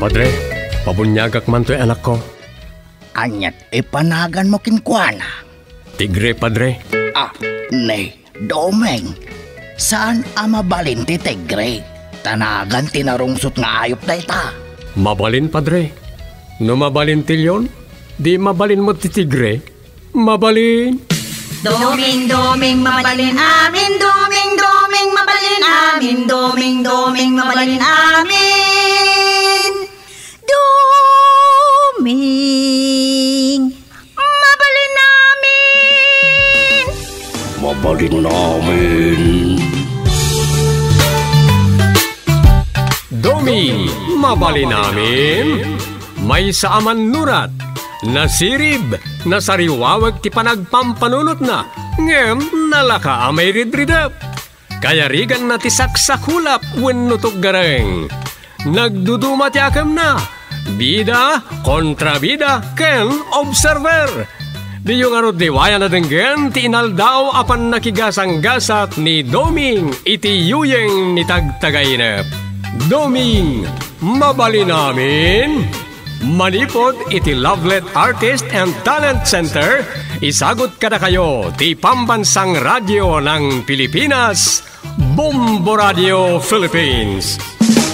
Padre, pabunyagak man to'y anak ko. Anyat ipanagan mo kinkwana. Tigre, Padre. Nay, Domeng. Saan mabalin ti Tigre? Tanagan tinarungsot nga ayop na ita. Mabalin, Padre. No mabalin tilyon, di mabalin mo ti Tigre. Mabalin. Doming, doming, mabalin amin. Doming, doming, mabalin amin. Doming, doming, mabalin amin. Doming, mabalin amin. Mabalin namin. Doming, mabalin namin. May saaman nurat. Nasirib, nasariwawag ti panagpampanunot na. Ngem, nalaka amay ridridap. Kaya rigan na ti saksakulap wenno gareng. Nagduduma ti akam na. Bida, kontrabida, ken observer. Di yung arod diwaya na denggen ti inaldaw apan nakigasang-gasat ni Doming iti yuyeng ni tagtagainep. Doming, mabali namin. Manipod iti Lovelet Artist and Talent Center, isagot kada kayo ti pambansang radyo ng Pilipinas, Bombo Radio Philippines.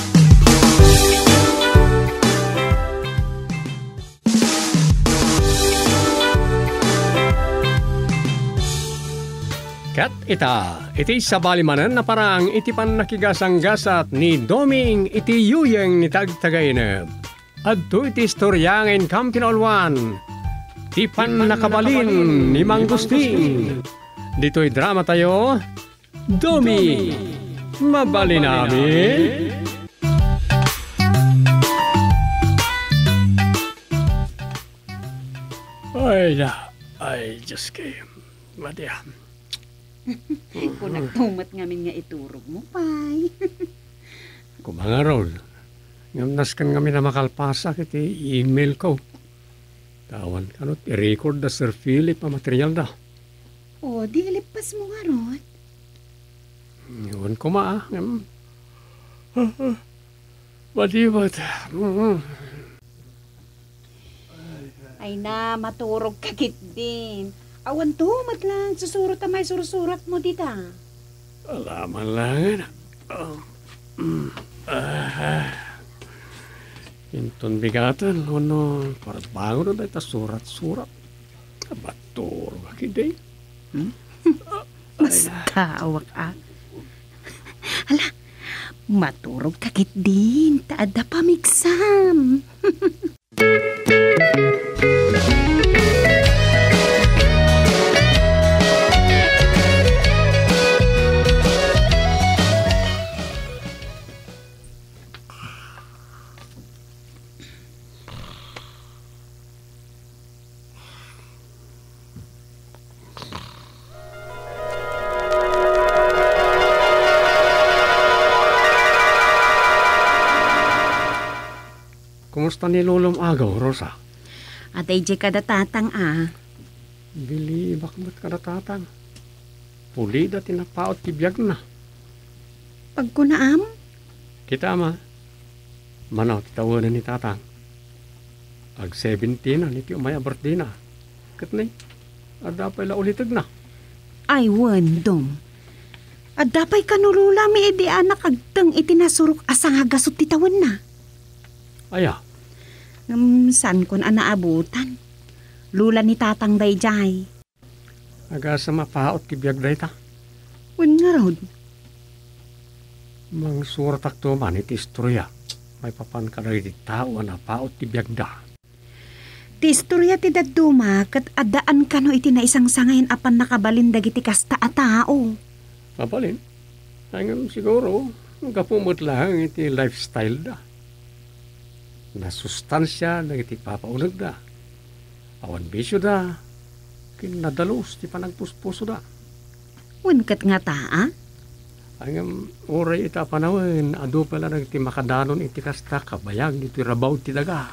Kat iti sabalimanan na parang iti pan nakigasang-gasat ni Doming iti yuyeng ni tagtagainep. Adto iti istoryangin kampinolwan, ti pan nakabalin ni Manggustin. Dito'y drama tayo, Domi, mabali namin. Ay, Diyos kayo, madya. Kung nagtumat ngamin nga iturog mo, pay. Kumangarol. Ngamnaskan kami na makalpasa kiti email ko. Tawan kanot, i-record na Sir Philip ang material na. O, di lipas mo nga, Rod. Iwan ko Madibat. Ay na, maturog kakit din. Awan tumat lang, susurot may surusurat mo dita. Alaman lang. Inton bigatan, para bangon na ito surat-surat. Batur, bakit Mas kawak Hala, maturog kakit din, taada pamigsam. Kumusta ni Lulong Agaw, Rosa? Atay di kada tatang Bili, bakit kada tatang? Pulida tinapaot tibiyag na. Pagkunaam? Kita manaw titawanan ni tatang. Ag 17 na, niti umaya birthday na. Katnay, adapay la ulitag na. Ay, wandom. Adapay kanulula mi edi anak agteng itinasurok asang hagasot titawan na. Aya. San kon anaabutan? Lula ni tatang dayjay. Aga sa mapaot tibiyag day ta. Wen nga rod. Mang suratak to man iti istorya. May papan ka rin di tao na paot tibiyag da. Ti istorya ti daduma kat adaan kano iti na isang sangayin apan nakabalin dagiti kasta a tao. Mabalin? Hanggang siguro, kapumot lang iti lifestyle da. Na sustansya na iti papaunag da. Awan bisyo da. Kinadalos ti panagpuspuso da. Wenkat nga taa? Hanggang oray ita panawin, ado pala nagti makadanon iti kasta kabayag iti rabaw ti daga.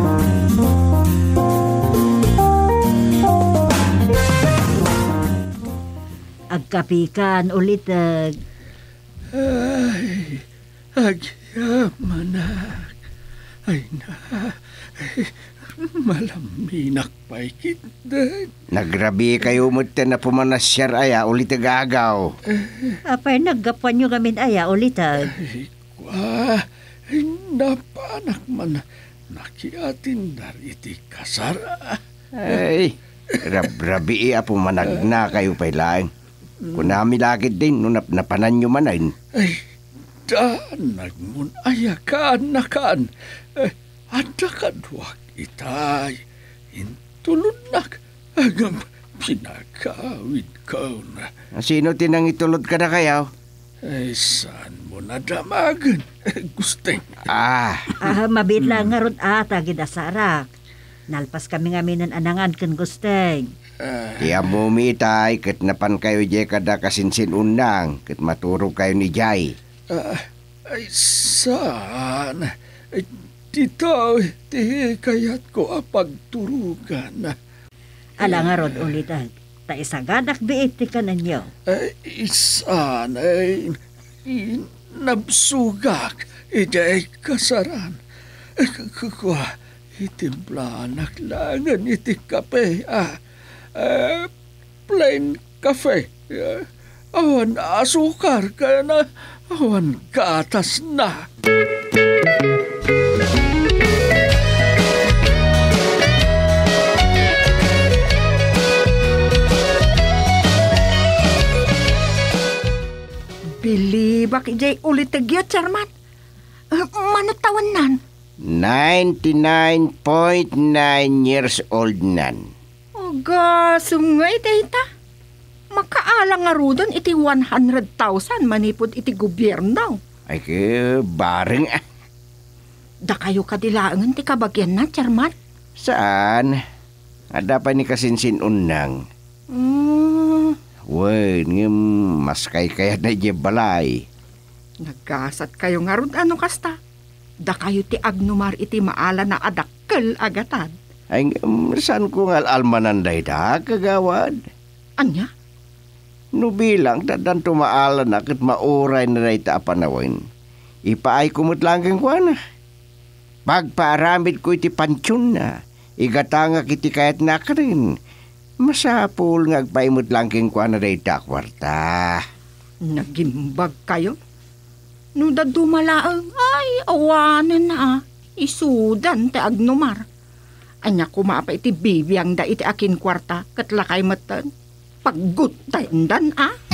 Agkapikan ulit Ay, agyamanak. Ay na, ay, malaminak pa'y kitdag. Nagrabi kayo mo na pumanasyar aya ulit agagaw. Apay naggapan nyo gamin aya ulitag. Ay, kwa, ay napanak man nakiatin dari iti kasara. Ay, rabi apo managna kayo pa'y laeng. Kung nami lagid din, nung napanan nyo manayin. Ay, nagmun ayakan nakan. Ada kadwak itay. Intulod nak. Agam pinakawid ko na. Sino tinang itulod ka na kayaw? Ay, saan mo nadamagan? Gusteng. Mabit lang nga ron ata gidasarak. Nalpas kami ngaminan anangan kan gusteng. Tiya mo mitay, kat napan kayo jay kada kasinsin unang, kat maturog kayo ni Jay. Ay, saan? Ay, dito, di kayat ko apagturugan. Ala nga ron ulitag. Ta isagadak biiti ka na nyo. Ay, saan ay nabsugak. Ijay kasaran. Kukwa, itimplanak langan iti kape. Plain cafe. Awan asukar ka na. Awan gatas na. Bilibak ijay ulit agyo, Charman. Manatawan nan? 99.9 years old nan. Sungay data. Makaalang nga rudon iti 100,000 manipod iti gobyerno. Ay ke, bareng Da kayo kadilaangan ti kabagyan na, Charman. Saan? Ada pa ni kasinsin unang. Wen, mas kaya na je balay. Nagkasat kayo nga ron ano kasta. Da kayo ti agnumar iti maala na adakkel agatan. Ay, saan ko nga almananday da, kagawad? Anya? No bilang, dadan tumaala na kat mauray na rayta apanawin. Ipaay kumot lang kang kwa na. Pagpaaramid ko iti pansyon na. Igatanga kiti kayat na ka rin. Masapul ngagpaimot lang kang kwa na rayta kwarta. Nagimbag kayo? No da dumalaang, ay awanan na isudan ti agnumar. Anya kumapa iti bibiyang da iti akin kwarta kat lakay matan. Paggut taindan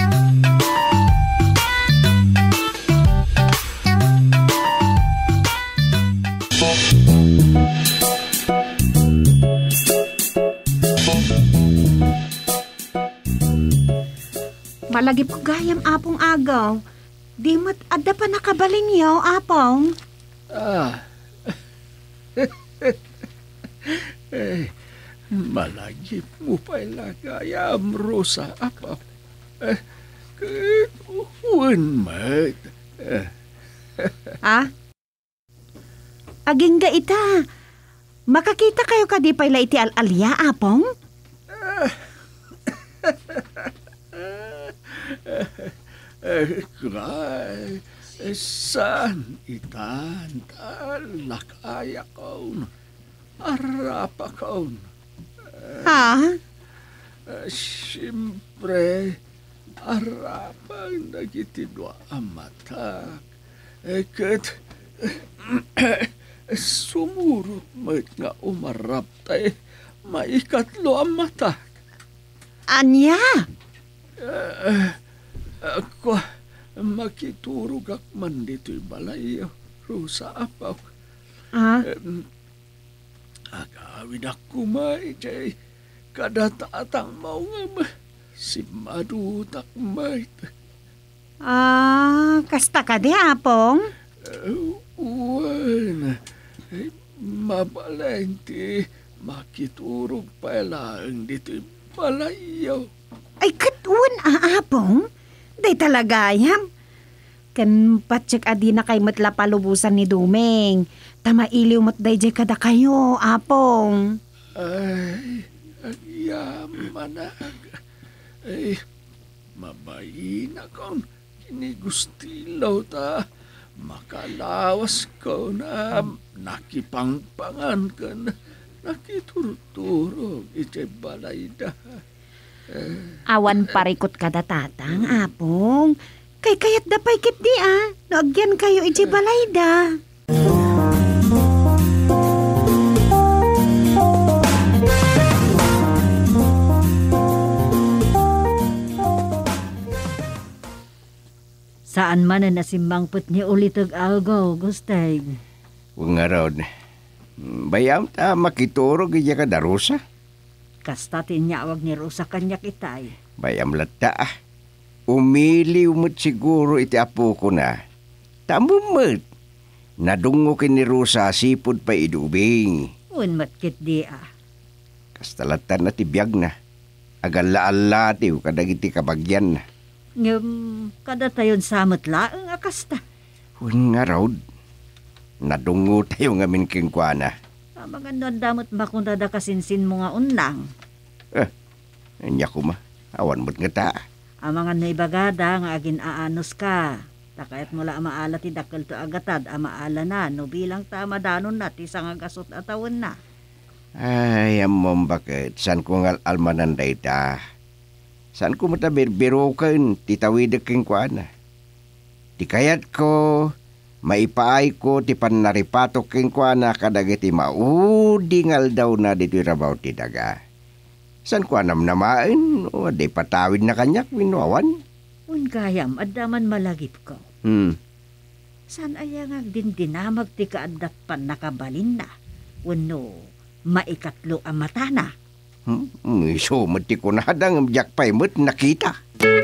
Malagi pagayam apong agaw. Di mat adda pa nakabalinyaw apong. Malagi mo pa'y lagayam, Rosa, apaw. Uwan mat. Aging ga ita. Makakita kayo ka di pa'y iti al-alya, apong? Kray, saan itan lakaya kaun, arapa kaun. Siyempre, arapang nagitidwa ang matak. Kat, sumurot mo't nga umarap tayo, maikatlo ang matak. Anya? Ako, makiturog ak man dito'y balay, Rosa, apaw. Agawid ako may, jay, kadatatang maungam, si madutak may. Kasta ka di, apong? Uwan, mabalenti, makiturog pa lang dito'y balayaw. Ay, katuan, apong? Day talagayam. Kan patsik adi na kay matla palubusan ni Dumeng. Tamailiw mat day jay kada kayo, apong. Ay, yaman na. Ay, mabayin akong kinigustilaw ta. makalawas ko na nakipangpangan ka na nakiturturog iti balayda. Awan parikot kada tatang, apong. Kay kayat dapay kit di Naagyan kayo iti balayda. Saan man na nasimbangput ni ulitog algaw, Gustay? Huwag nga raw. Bayam ta makiturog iya ka darusa. Kasta tinyawag ni Rosa kanya kitay. Bayam lata Umili umut siguro iti apo ko na. Tamumut. Nadungo ni Rosa sipod pa idubing. Unmat kit di Kastalatan na tibiyag na. Agala-ala tiw kadagiti kabagyan na. Kada tayon samot laeng akasta. Huwag nga raw. Nadungo tayo ngamin kingkwana. Mga damot ba kung dadakasinsin mo nga unlang? Anya ko ma. Awan mo't nga ta. Ang mga naibagada nga agin aanos ka. Takayat mula maala ti dakkel to agatad amaala na no bilang tama danon na ti sang agasot atawon na. Ay, amom bakit? San ko nga almananday ta? San ko matabirbirukan titawid king kuana? Ti kayat ko, maipaay ko ti panaripatok king kuana kadagiti maudingal daw na dito rabaw ti daga. San ko anam namain? O di patawid na kanyak winuawan? Gayam, adaman malagip ko. San aya nga din dinamag ti kaadat pan nakabalin na? Wano, maikatlo ang mata na. So, mati ko na hadang jakpay mo't nakita.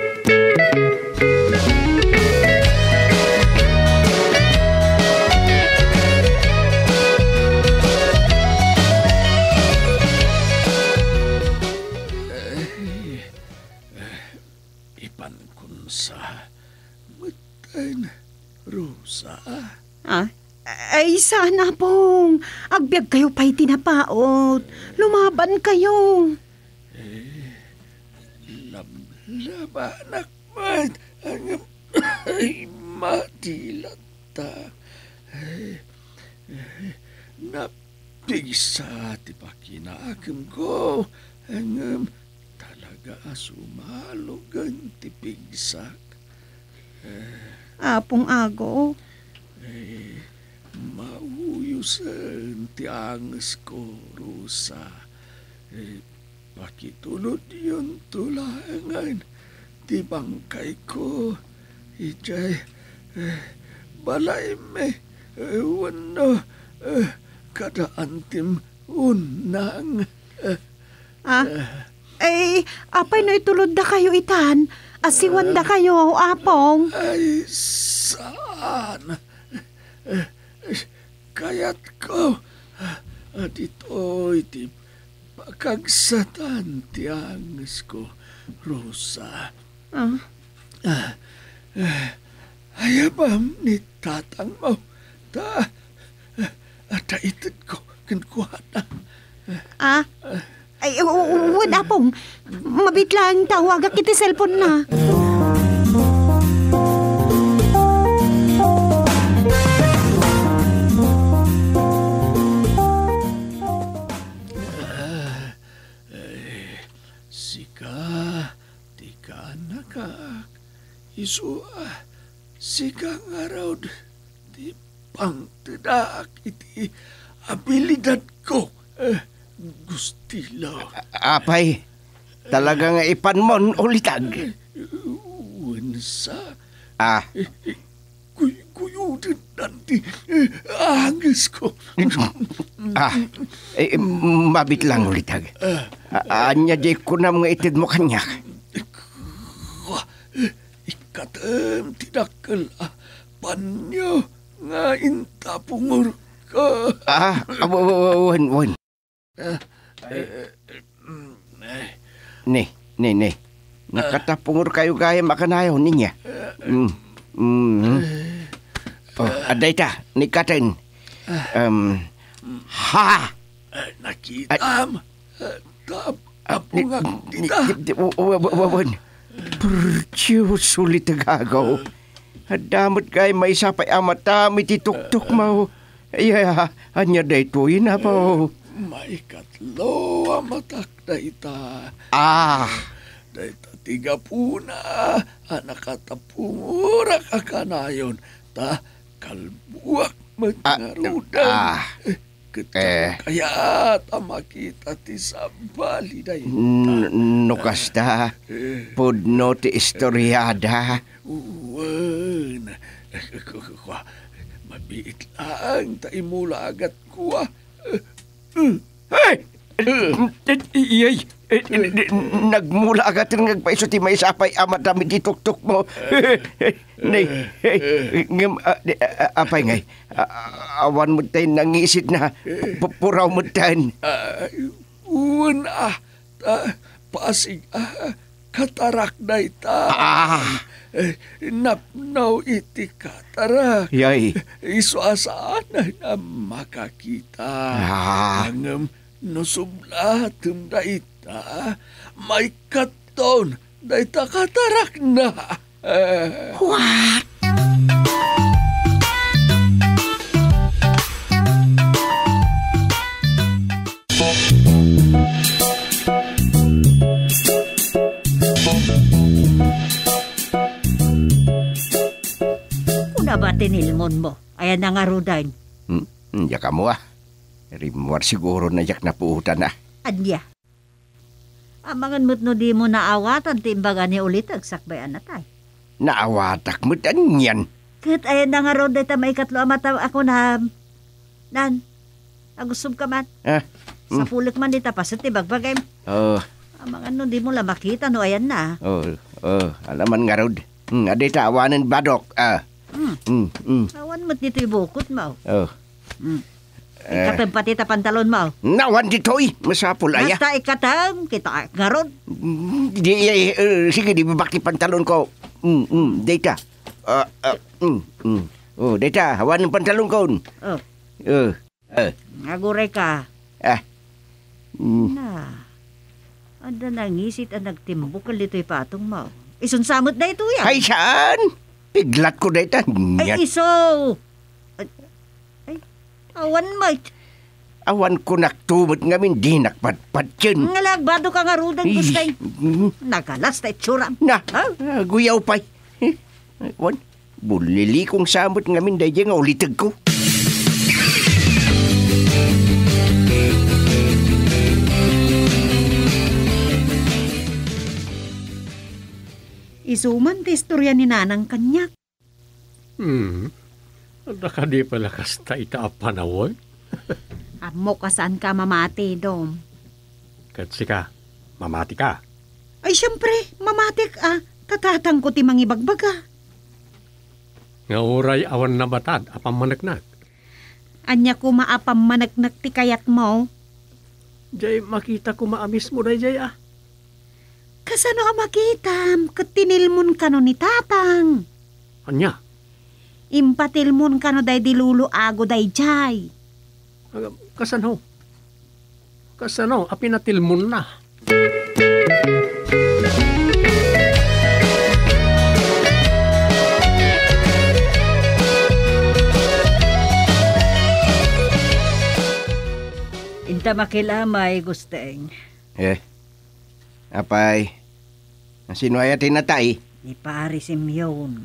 Ipan kun sa matan, Rosa. Ay, sana pong. Agbyag kayo pa'y tinapaot. Lumaban kayo. Labanak man ang matilata. Napigsa ti pakinakam ko ang talaga sumalugan ti pigsak. Apong ago. Mauyusan ti angas ko, Rosa. Pakitulod yun tulangan. Ti bangkay ko. Ijay, balay me. Wano, kada antim unang. Apay no itulod da kayo itan. Asiwan da kayo, apong. Ay, saan? Kaya't ko, dito iti pakagsatan ti angas ko, Rosa. Ayabam ni tatang mo, itid ko, kinkuhana. Ay, wala pong. Mabitlang tawag kiti cellphone na. Isu sigang araw di pangtedak iti abilidad ko, Gustilo. Apay, talaga nga ipanmon ulitag. Wansa? Kuyudin nanti angas ko. Mabit lang ulitag. Anya di ko na mga itid mo kanyak. Ikatem tidak kela panyo nga intapungur ka. Wan. Ne. Nakatapungur kayo gaya makanayaw niya. Aday ta, nikaten. Nakitam. Tapungak tita. Wan. Perciu sulit tagagaw. Damot kay may sapay amata mitituktok mo. Ay, hanya daytoy na po. May katlo amatak dayta. Dayta 30 anak katapungura kakanayon. Ta kalbuak magnarudan. Kaya makita ti sabali dayta. Nukasta, pudno ti istoryada. Uwan. Mabiit lang tayo mula agad ko. Hey! Nagmula agad rin nagpaiso ti may sapay amat dami ti tuktok mo. Apay ngay, awan mo tayo nangisit na puraw mo tayo. Uwan pasig katarak na ita. Napnaw iti katarak. Yay. Isuasaan na makakita. Angam nusublatum na ita. May katon na ita katarak na. What? Kuna ba tinilmon mo? Ayan na nga rudain. Ya kamu Rimwar siguro na yak na puutan na. Anya. Amangan mo't no di mo naawatan timbagan ni ulit agsakbay anatay. Naawatak mo yan. Kahit ayan na nga rudain ta may katlo amata ako na... Nan, agusog ka man. Sa pulik man di tapas at ibagbagay. Amangan no di mo la makita no ayan na. Alaman nga rod. Aday taawanan badok. Awan mo't dito ibukot mo. Ikatam pati ta pantalon mo. Nawan dito'y. Masapul aya. Basta ikatam, kita nga ron. Sige, di babakti pantalon ko. Data. Data, hawan ng pantalon ko. Naguray ka. Anda nangisit ang nagtimbukal dito'y patong mo. Isunsamot na ito yan. Ay, saan? Piglat ko data. Ay, iso. Ay, awan mate. Awan ko naktumot ngamin, di nakpatpat yun. Ngalagbado ka nga rudang gustay. Nagalas na itsuram. Guyaw pa'y. Awan, bulili kong samot ngamin, dahil nga ulitag ko. Isuman ti istorya ni nanang kanyak. Nakadi pala kasta ita panawon. Amo ka saan ka mamati, Dom? Katsi ka, mamati ka. Ay, siyempre, mamatik Katatang ko ti mangibagbaga. Nga uray awan na batad, apang managnak. Anya ko maapam managnak ti kayat mo. Jay, makita ko maamis mo na, Jay, Kasano ka makitam? Katinilmon ka no ni tatang. Anya? Impatilmon ka no day dilulo ago day jay. Kasano? Kasano? Apinatilmon na. Inta makilamay, gusteng. Apay, sino ay atin natay? Ni Pari Simeon.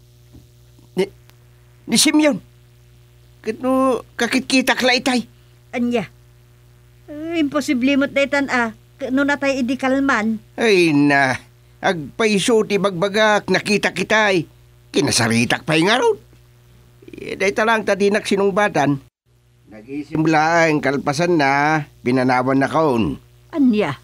Ni Simeon? Kano kakit-kita klaitay? Anya? Imposible mo't daytan Kano na tayo idikalman? Ay na, agpaiso ti bagbagak, nakita kitay. Kinasaritak pa'y nga ron. Dayta lang tadinak sinungbatan. Nag-isimula ang kalpasan na, pinanawan na kaon. Anya?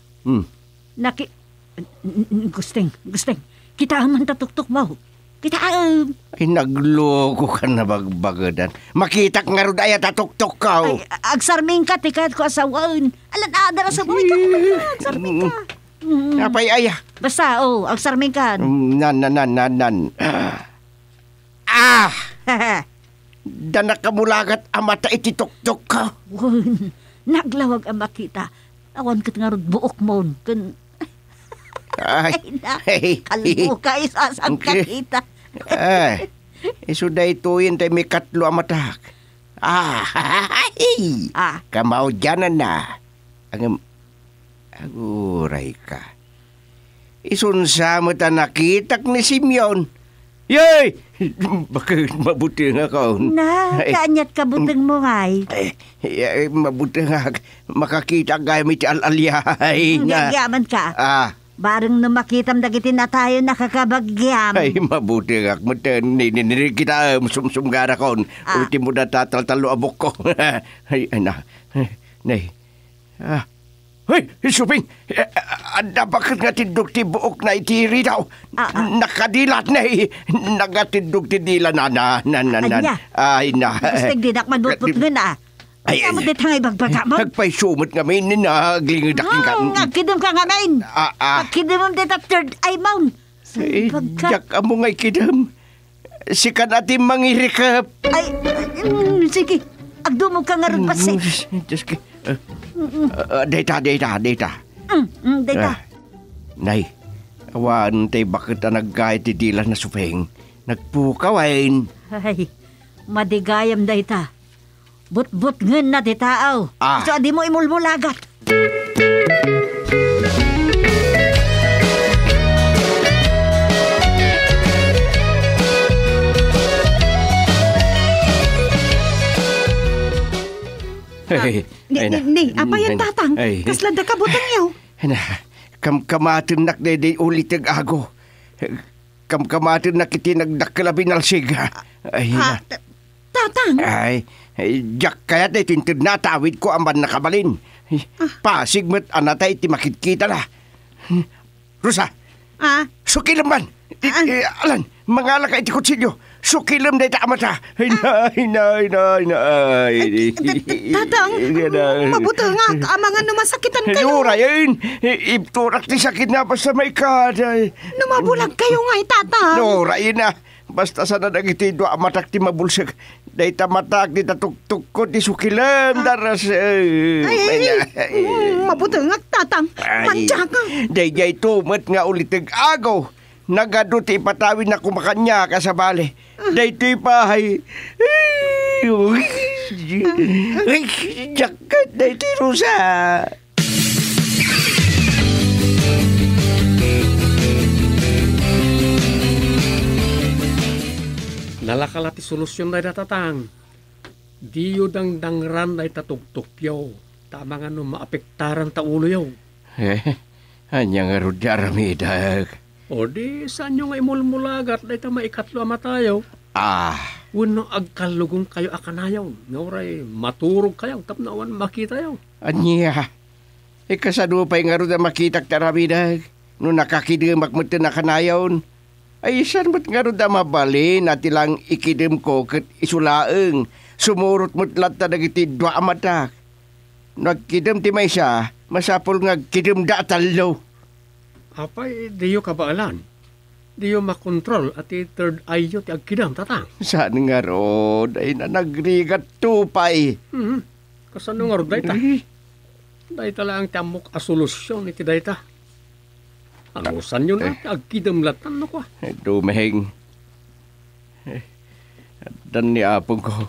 Gusteng. Kita man tatuktok mo. Kita Ay, nagloko ka na bagbagadan. Makitak nga ron ay tatuktok ka. Ay, agsarming ka, tikat ko asawan. Alan, sa buhay ka. Agsarming ka. Apay aya. Basta, agsarming ka. Nan. Danak ka mulagat amata itituktok ka. Naglawag ang makita. Awan kat nga ron buok mo. Ay, Kalbo ka isasang kakita. Suday tuyin tayo may katlo amatak. Kamao dyanan na. Aguray ka. Isunsa mo ta nakitak ni Simeon. Yay! Bakit mabuti nga ka? Kaanyat ka buteng mo ngay. Mabuti nga makakita gamit al-alyay nga. Nagyaman ka. Bareng na makitam dagiti na tayo nakakabagyam. Ay, mabuti nga. Nininig kita sumsumgara ko. Ulti mo na tatal-talo abok ko. Ay, nay. Hoy, Suping! Bakit nga tindog ti buok na itiri daw? Nakadilat na nagatindog ti dila na. Ay, na. Gusto dinak madutput nga Ay, mo dit hangay bagbaga mo? Nagpay sumot nga may ninaglingid aking ka. Ngagkidom ka nga main. Pagkidom mo dit at third eye mount. Jak amo ngay kidom. Sikan ating mangirikap. Ay, sige. Agdumog ka nga rin pasi. Diyos ka. Data. Nay, awan tay bakit na naggayat ti dila na Suping. Nagpukawain. Ay, madigayam data. But ngen na ti tao. So adi mo imulmulagat. Ni, apa yan tatang? Kaslanda ka butang yaw. Kamkamatin nak de ulit ag-ago. Kamkamatin nak iti nagdakkalabin alsig. Ay, tatang? Ay, jak kaya tayo tintid na tawid ko aman nakabalin. Pasig mo't anatay iti makikita na. Rosa, sukilam man. Alan, mga laka iti kutsilyo. Sukilam na ita amata. Nay. Tatang, mabuti nga. Amangan numasakitan kayo. Nura yun. Ipturak ti sakit na basta may kaday. Numabulag kayo nga, tatang. Nura yun na. Basta sana nagitido amatak ti mabulsag. Day tamatak di tatuktuk ko ti sukilam daras. Mabuti nga, tatang. Mantya ka. Day jay tumat nga ulit agaw. Nagado ti ipatawin na kumakanya ka sa bale. Day ti pahay. Jakat day ti Rosa. Nalakala ti solusyon day datatang. Diyo dangdangran day tatugtukyaw. Tama nga no maapektaran ta ulo yaw. Anya nga rudya ramidag. O di, saan nyo nga imulmulagat day ta maikatlo amatayaw? Wano agkalugong kayo akanayaw. Ngawray, maturog kayaw. Tapnawan makita yaw. Anya, ikasadupay nga rin na makitak taramidag. No nakakidimak mo na kanayaw. Ay, saan mo't nga rin na mabalin at ilang ikidim ko kat isulaeng. Sumurot mo't lata nagiti dwa amatak. Nagkidim ti may siya, masapol nga kidim da talo. Apay, diyo kabaalan. Diyo makontrol at third eye yun ti agkidam, tatang. Saan nga ron? Ay na nagrigat tupay. Kasano nga ron, dayta? Dayta lang tiamok a solusyon iti dayta. Ano saan yun na? Agkidam latan, no ko? Dumeheng. Dan ni apong ko.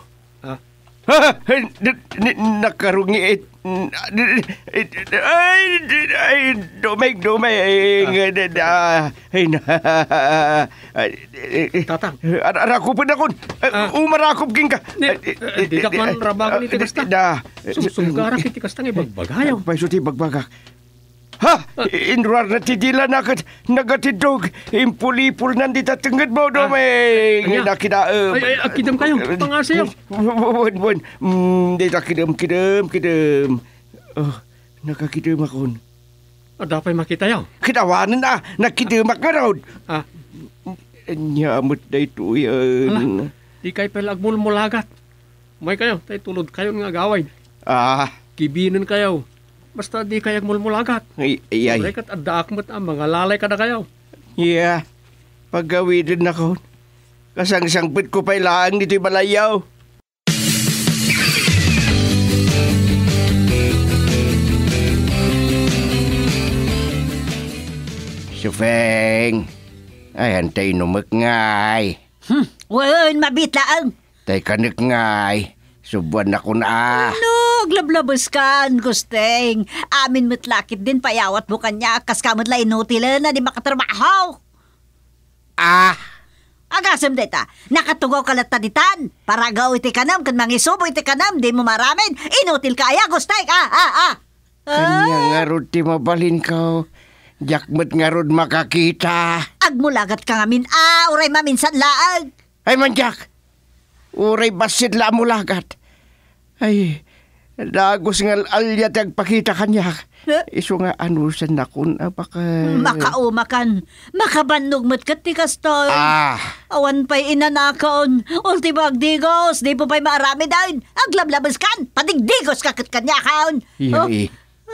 Nakarungi Dumeng tatang arakupin akon umarakop king ka di dakman rabagan iti kasta sumsumgara iti kasta nga bagbagayaw payso ti bagbagak inruar na tidila nagatidog impulipul nandita tengad mo Domeng nakida akidam kayo pangasayaw wan dita kidam nakakidam akon dapay makita yaw kidawanan nakidamak nga raw nyamot na ito yan di kayo pala agmulmulagat may kayo tayo tulod kayo nga gaway kibinan kayo basta di kayo agmulmulagat rekat addaak mo't mga lalay ka na kayo paggawidin ako kasang-sangpit ko pa ilang dito balayaw. Suping, ay antay numak ngay. Wen, mabitlaan. Tay kanik ngay. Subuan na ko na. No, glablabas kan, gusteng. Amin mo't din payawat mo kanya, kas kamot la inutila na di makatrabaho. Agasam deta, nakatugaw ka lataditan. Para gaw iti kanam, kan mangisubo iti kanam, di mo maramin. Inutil kaya, gusteng. Kanya nga rod ti mabalin ka. Jakmet nga rod makakita. Agmulagat ka ngamin, uray maminsan laag. Ay manjak, uray basit la mulagat. Ay, dagos nga alyat agpakita kanya. Iso nga anusan na kun baka... Makaumakan, makabannog mo't katikas to. Awan pa'y inanakaon. Ultibag digos, di po pa'y marami dahin. Aglablabas kan, padigdigos kakit kanya kaon. Ay.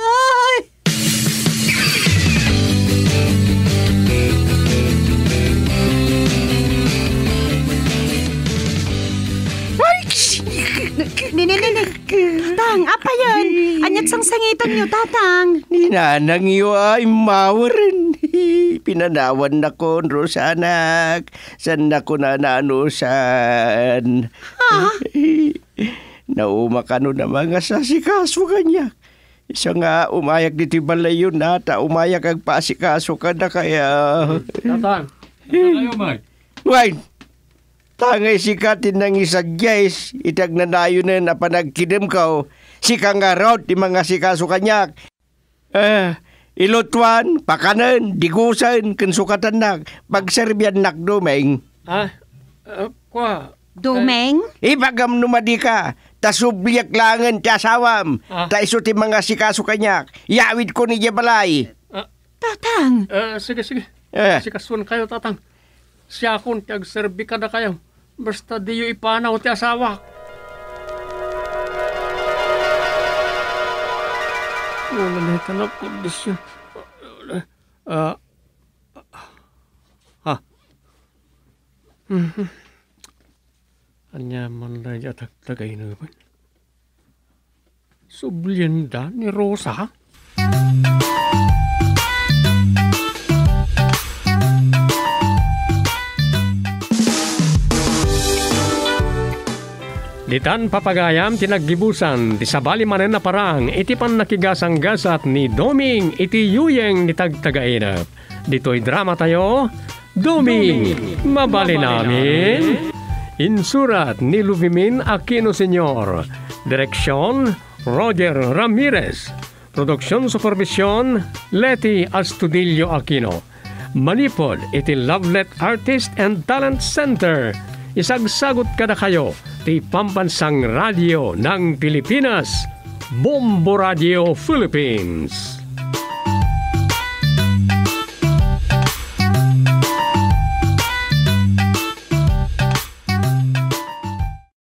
Tang, apa yun? Anyat sang sangitan niyo, tatang. Ninanang iyo ay mawarin. Pinanawan na ko, Rosanak. San na ko na nanusan. Naumakano na mga sasikaso kanya. Isa nga umayak dito balay yun nata. Umayak ang pasikaso ka na kaya. Tatang, kayo mag? Wait. Tangay sikatin ng isagyais, itag nanayo na panagkidim ka, sika nga raw di mga sikaso kanyak. Ilotwan, pakanan, digusan, kansukatan nak, pagserbian nak domeng. Kwa? Domeng? Ibagam numadi ka, tasubliak langan ti asawam, ta iso ti mga sikaso kanyak, yawid ko ni Jebalay. Tatang. Sige. Sikasuan kayo, tatang. Siya akong tiyag-serbi ka na kayo. Basta di yung ipanaw ti asawa. Wala na ito na kondisyon. Anya man na yatagtagay na ba? Sublienda ni Rosa? Ditan papagayam tinaggibusan ti sabali manen na parang iti pan nakigasang-gasat ni Doming iti yuyeng ni tagtagainap. Dito'y drama tayo, Doming, mabali namin. Insurat ni Luvimin Aquino Sr. Direksyon, Roger Ramirez. Produksyon supervisyon, Leti Astudillo Aquino. Manipod iti Lovelet Artist and Talent Center. Isagsagot kada kayo ti Pambansang Radio ng Pilipinas, Bombo Radio Philippines.